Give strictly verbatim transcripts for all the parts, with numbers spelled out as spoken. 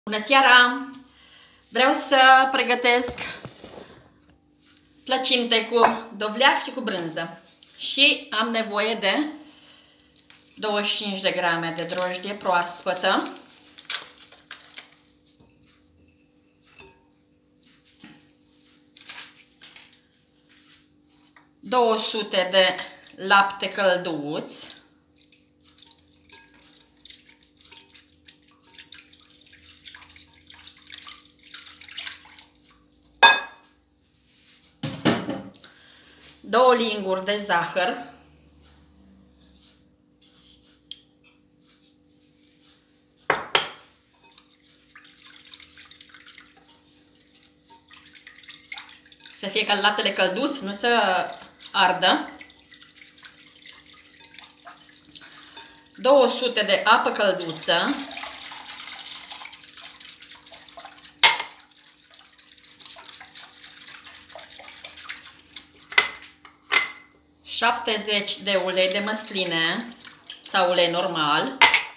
Bună seara! Vreau să pregătesc plăcinte cu dovleac și cu brânză. Și am nevoie de douăzeci și cinci de grame de drojdie proaspătă, două sute de lapte călduț, două linguri de zahăr, să fie ca laptele călduț, nu să ardă, două sute de apă călduță, șaptezeci de ulei de măsline sau ulei normal,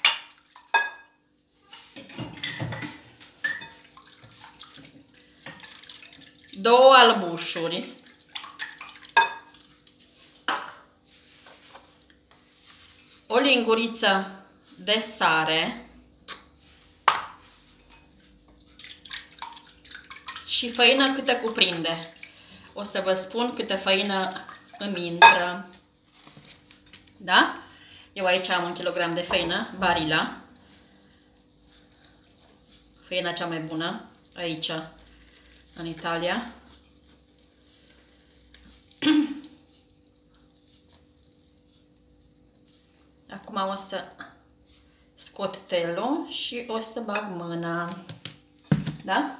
două albușuri, o linguriță de sare și făină câtă cuprinde. O să vă spun câtă făină îmi intră. Da? Eu aici am un kilogram de făină, Barilla. Făina cea mai bună, aici, în Italia. Acum o să scot telul și o să bag mâna. Da?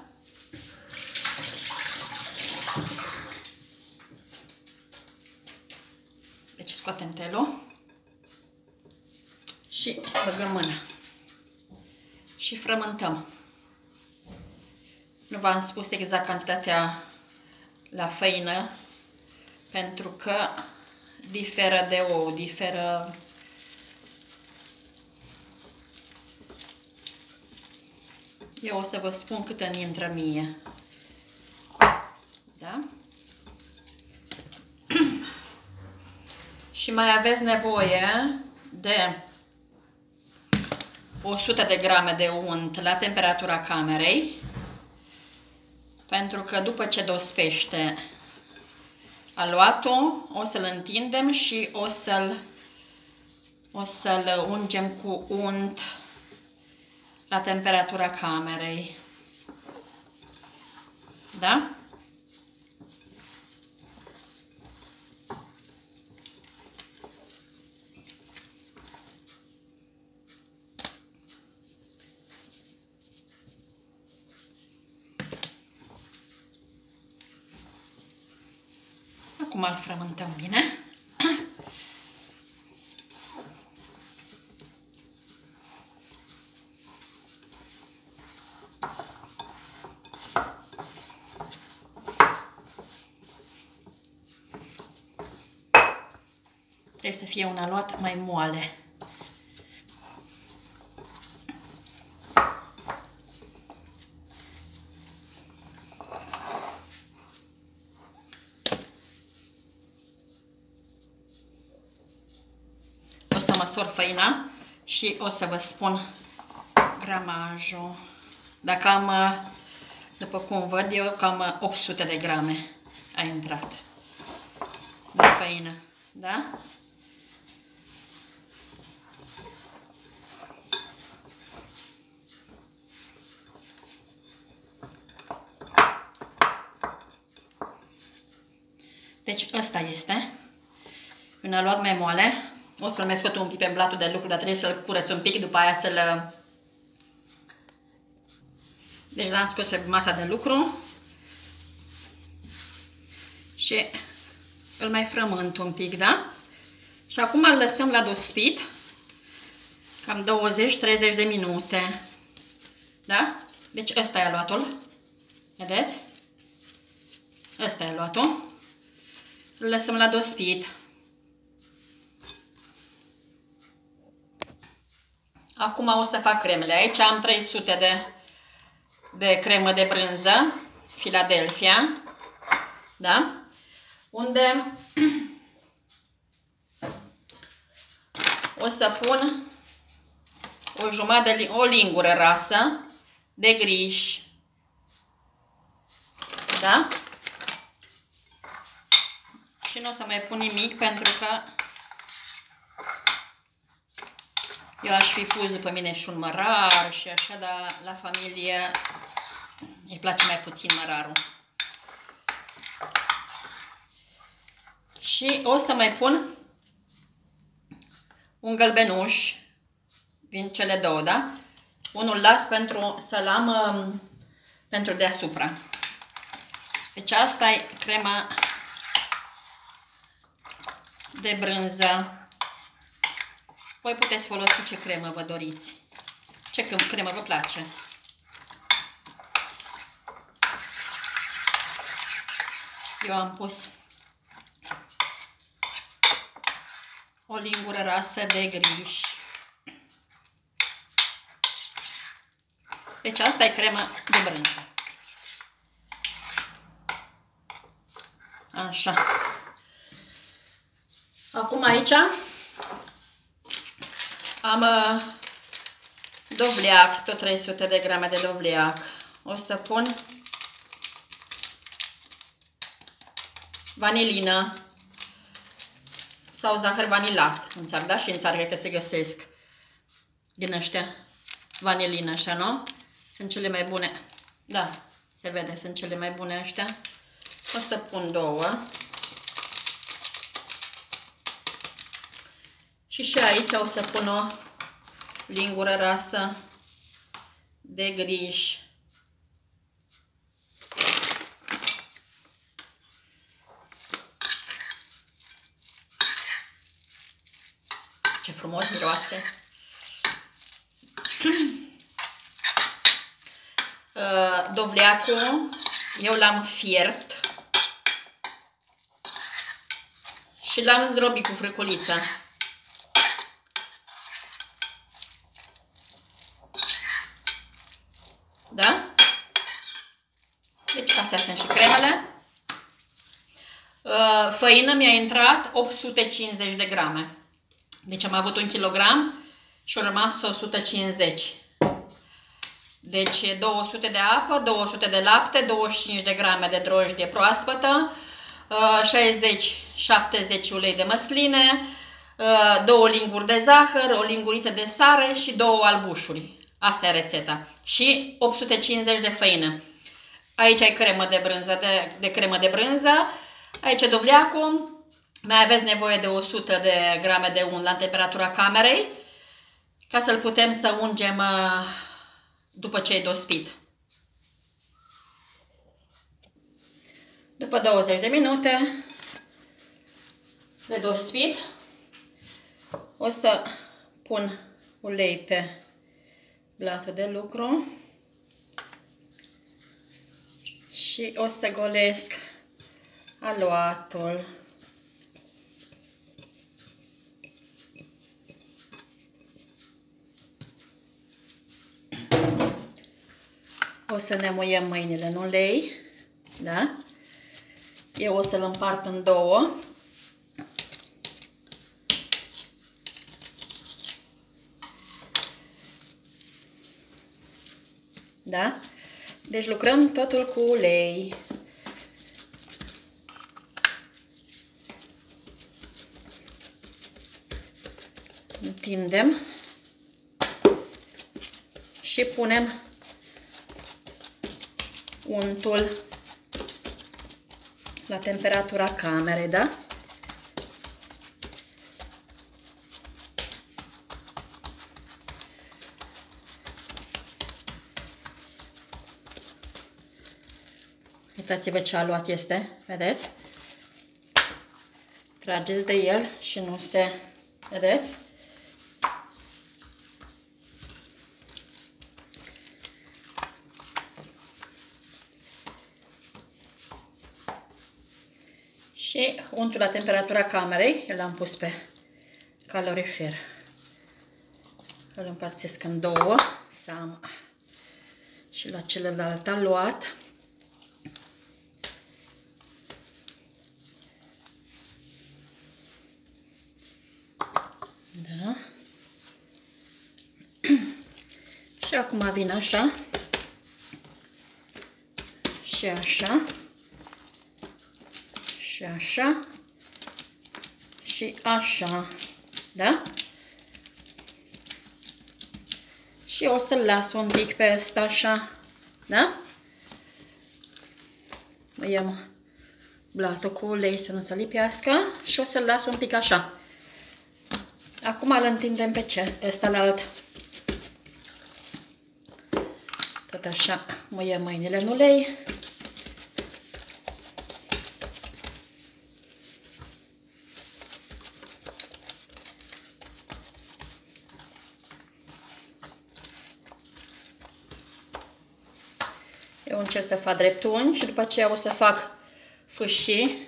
Deci scoatem telul și băgăm mâna și frământăm. Nu v-am spus exact cantitatea la făină pentru că diferă de ou, diferă. Eu o să vă spun cât îmi intră mie. Da? Și mai aveți nevoie de o sută de grame de unt la temperatura camerei, pentru că după ce dospește aluatul, o să-l întindem și o să-l o să-l ungem cu unt la temperatura camerei. Da? Acum îl frământăm bine. Trebuie să fie un aluat mai moale. O să măsor făina și o să vă spun gramajul. Dacă am, după cum văd eu, cam opt sute de grame a intrat de făină. Da? Deci ăsta este un aluat mai moale. O să-l mai scot un pic pe blatul de lucru, dar trebuie să-l curăț un pic, după aia să-l... Deci l-am scos pe masa de lucru și îl mai frământ un pic, da? Și acum îl lăsăm la dospit cam douăzeci treizeci de minute. Da? Deci ăsta e aluatul. Vedeți? Ăsta e aluatul. Îl lăsăm la dospit. Acum o să fac cremele. Aici am trei sute de de cremă de brânză Philadelphia, da? Unde o să pun o jumătate de o lingură rasă de griș, da? Și nu o să mai pun nimic pentru că eu aș fi pus după mine și un mărar și așa, dar la familie îi place mai puțin mărarul. Și o să mai pun un gălbenuș din cele două, da? Unul las pentru să-l am um, pentru deasupra. Deci asta e crema de brânză. Voi puteți folosi ce cremă vă doriți. Ce cremă vă place. Eu am pus o lingură rasă de griș. Deci asta e crema de brânză. Așa. Acum aici am uh, dovleac, tot trei sute de grame de dovleac. O să pun vanilină sau zahăr vanilat în țară, da? Și în țară cred că se găsesc din ăștia vanilină, așa, nu? Sunt cele mai bune. Da, se vede, sunt cele mai bune ăștia. O să pun două. Și și aici o să pun o lingură rasă de griș. Ce frumos miroase! Dovleacul eu l-am fiert și l-am zdrobit cu friculița. Da? Deci astea sunt și cremele. Făină mi-a intrat opt sute cincizeci de grame. Deci am avut un kilogram și au rămas o sută cincizeci. Deci două sute de apă, două sute de lapte, douăzeci și cinci de grame de drojdie proaspătă, șaizeci șaptezeci ulei de măsline, două linguri de zahăr, o linguriță de sare și două albușuri. Asta e rețeta. Și opt sute cincizeci de făină. Aici ai cremă de brânză, de, de cremă de brânză. Aici e dovleacul. Mai aveți nevoie de o sută de grame de unt la temperatura camerei, ca să-l putem să ungem după ce e dospit. După douăzeci de minute de dospit, o să pun ulei pe blatul de lucru și o să golesc aluatul. O să ne muiem mâinile în ulei, da? Eu o să-l împart în două. Da? Deci lucrăm totul cu ulei. Întindem și punem untul la temperatura camerei, da? Uitați-vă ce aluat este, vedeți? Trageți de el și nu se... Vedeți? Și untul la temperatura camerei, l-am pus pe calorifer. Îl împărțesc în două, să am Și la celălalt aluat. Da. Și acum vin așa. Și așa. Și așa. Și așa. Da? Și o să-l las un pic pe ăsta așa. Da? Mă iau blatul cu ulei să nu se lipească și o să-l las un pic așa. Acum îl întindem pe ce? Pe ăsta la alt. Tot așa mă iau mâinile în ulei. Eu încerc să fac dreptuni și după aceea o să fac fâșii.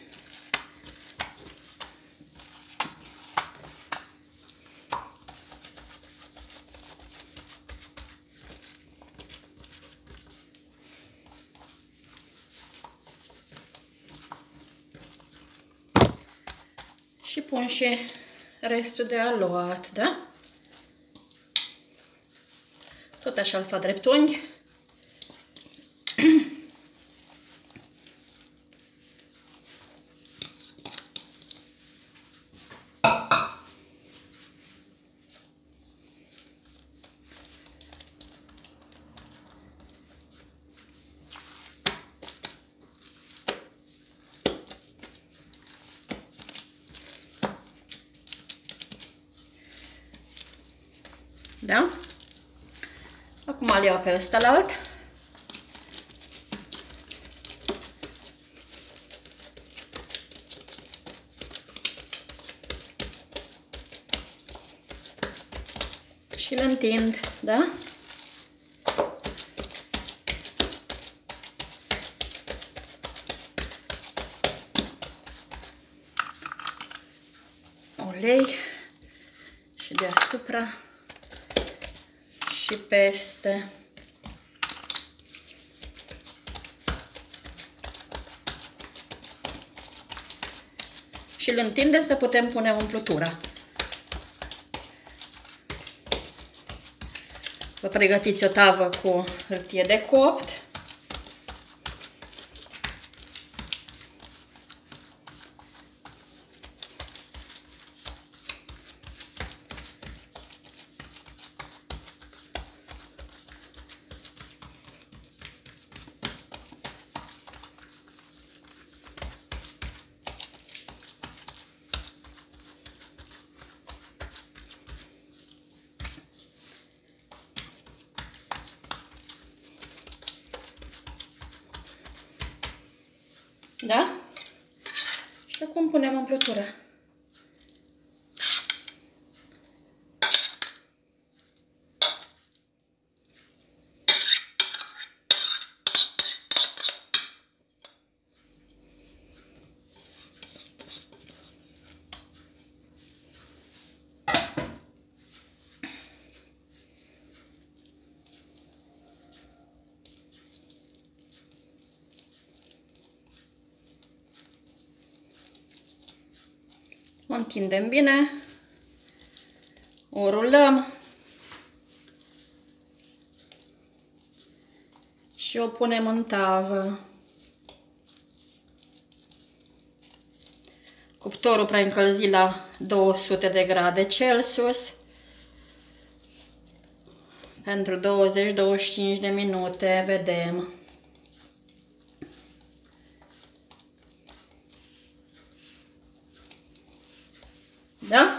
Și pun și restul de aluat, da? Tot așa îl fac dreptunghi. Da? Acum îl iau pe ăsta la alt. Și îl întind, da? Ulei și deasupra și peste. Și îl întinde să putem pune umplutura. Vă pregătiți o tavă cu hârtie de copt. Da? Și acum punem umplutura. O întindem bine, o rulăm și o punem în tavă. Cuptorul preîncălzit la două sute de grade Celsius pentru douăzeci douăzeci și cinci de minute, vedem. Da?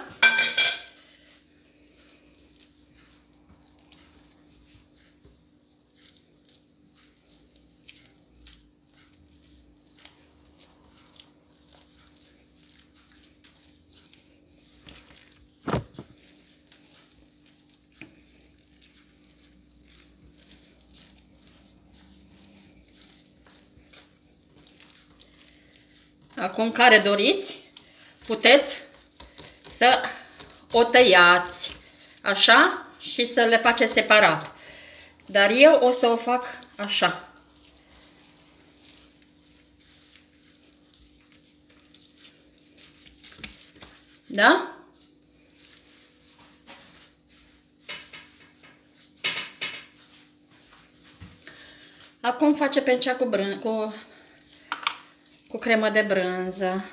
Acum, care doriți, puteți să o tăiați așa și să le faceți separat. Dar eu o să o fac așa. Da? Acum face pe cea cu, brân cu, cu cremă de brânză.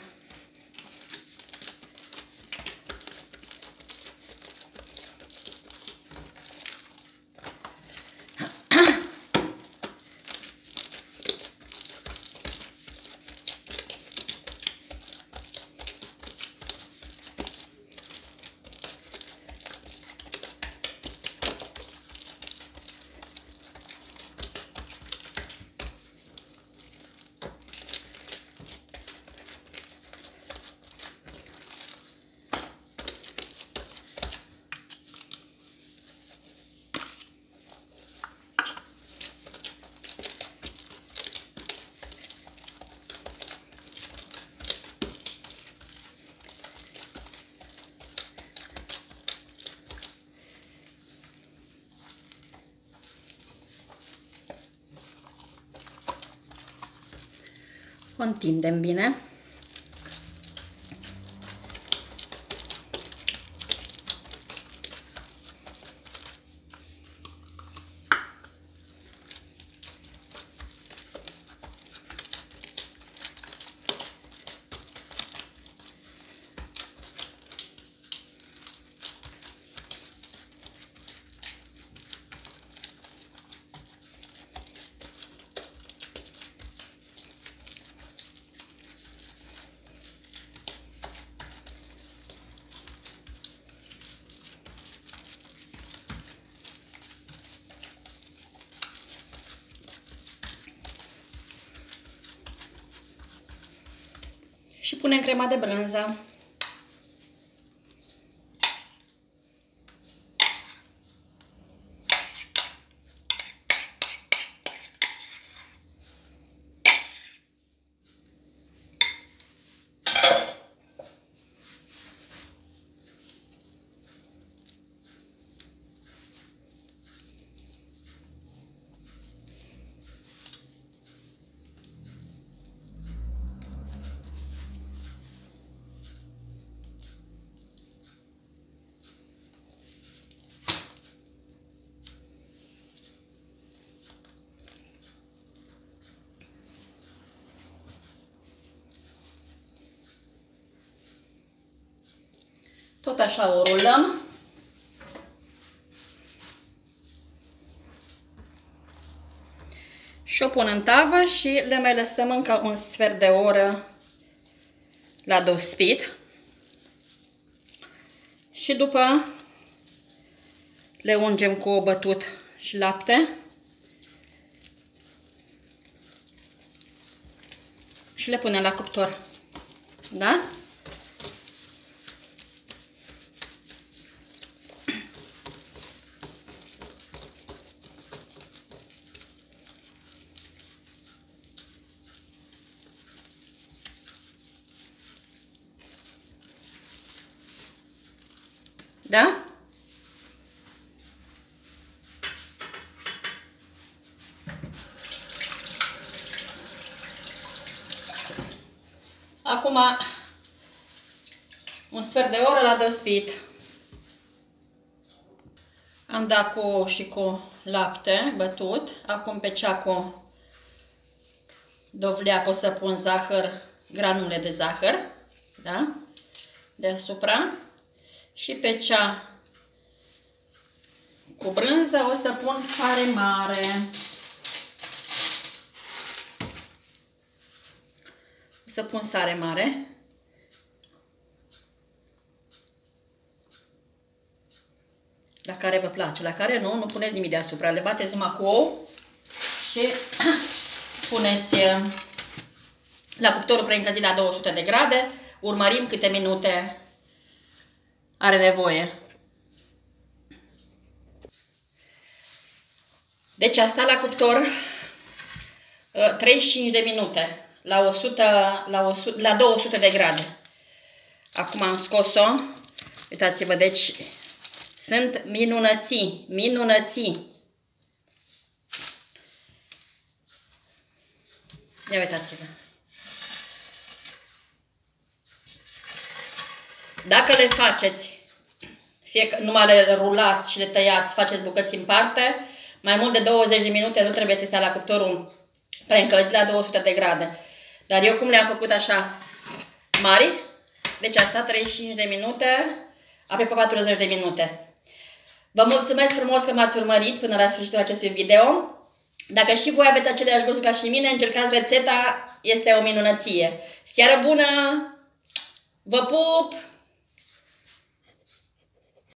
O întindem bine. Și punem crema de brânză. Tot așa o rulăm. Și o pun în tavă și le mai lăsăm încă un sfert de oră la dospit. Și după le ungem cu bătut și lapte. Și le punem la cuptor. Da? Da? Acum un sfert de oră la dospit. Am dat cu și cu lapte bătut. Acum pe cea cu dovleac o să pun zahăr, granule de zahăr, da? Deasupra. Și pe cea cu brânză o să pun sare mare. O să pun sare mare. La care vă place. La care nu, nu puneți nimic deasupra. Le bateți numai cu ou și puneți la cuptorul preîncălzit la două sute de grade. Urmărim câte minute are nevoie. Deci a stat la cuptor treizeci și cinci de minute la, o sută, la, o sută, la două sute de grade. Acum am scos-o. Uitați-vă, deci sunt minunății, minunății. Ia uitați-vă. Dacă le faceți, fie că numai le rulați și le tăiați, faceți bucăți în parte, mai mult de douăzeci de minute nu trebuie să stea la cuptorul preîncălzit la două sute de grade. Dar eu cum le-am făcut așa mari, deci asta treizeci și cinci de minute, aproape patruzeci de minute. Vă mulțumesc frumos că m-ați urmărit până la sfârșitul acestui video. Dacă și voi aveți aceleași gusturi ca și mine, încercați rețeta, este o minunăție. Seară bună! Vă pup!